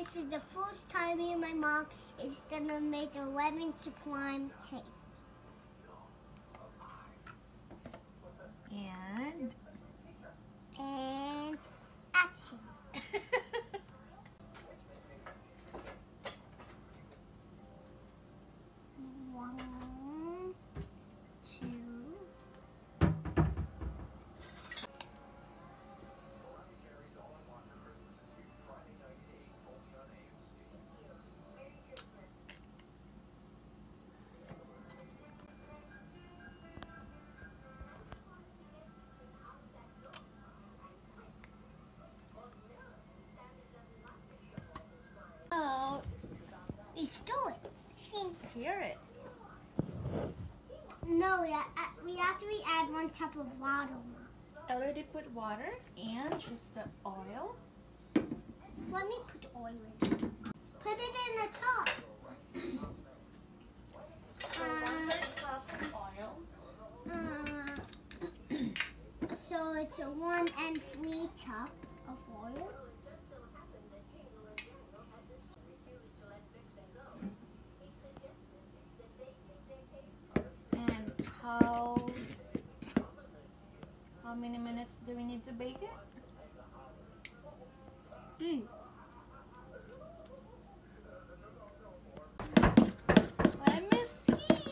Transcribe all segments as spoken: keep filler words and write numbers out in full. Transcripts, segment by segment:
this is the first time me and my mom is gonna make a lemon supreme cake. And And action. One, two. oh, We stir it. See? stir it. No, yeah, uh, we actually add one cup of water. I already put water and just the oil. Let me put oil in. Put it in the top. So one third cup of oil. Uh, so it's a one and three cup of oil. And how how many minutes do we need to bake it? Mm. Let me see.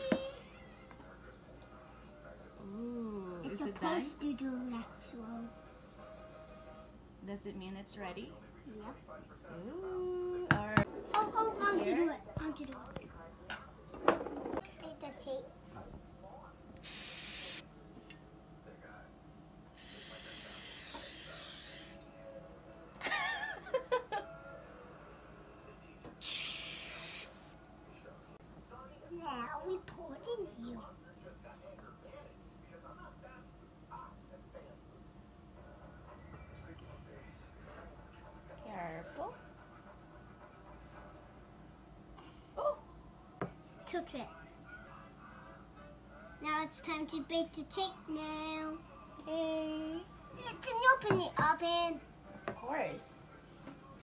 Ooh, It's is it done? supposed to do that slow. Does it mean it's ready? Yep. Ooh, all right. Oh, oh, time to Here. do it. Time to do it. Read the tape. Now we pour it in here. Careful. Oh, Took it. Now it's time to bake the cake now. yay. Let's open the oven. Of course.